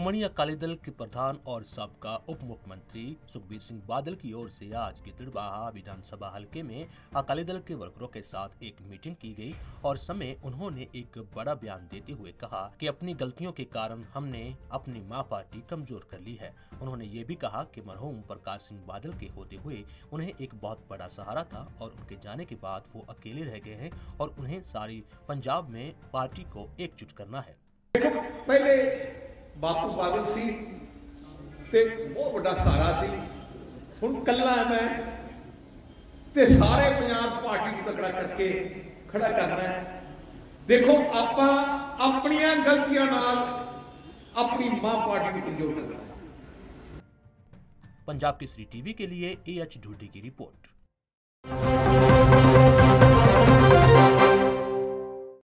शिरोमणि अकाली दल के प्रधान और साबका उप मुख्यमंत्री सुखबीर सिंह बादल की ओर से आज गिद्दड़बाहा विधानसभा हलके में अकाली दल के वर्करों के साथ एक मीटिंग की गई और समय उन्होंने एक बड़ा बयान देते हुए कहा कि अपनी गलतियों के कारण हमने अपनी मां पार्टी कमजोर कर ली है। उन्होंने ये भी कहा कि मरहूम प्रकाश सिंह बादल के होते हुए उन्हें एक बहुत बड़ा सहारा था और उनके जाने के बाद वो अकेले रह गए हैं और उन्हें सारी पंजाब में पार्टी को एकजुट करना है। पहले बापू बादल सी ते बहुत बड़ा सहारा सी, हुण कल्ला मैं ते सारे पंजाब पार्टी को तगड़ा करके खड़ा करना है। देखो आपां अपनियां गलतियां नाल अपनी मां पार्टी को कमजोर करना है। पंजाब केसरी टीवी के लिए AH ढूंढी की रिपोर्ट।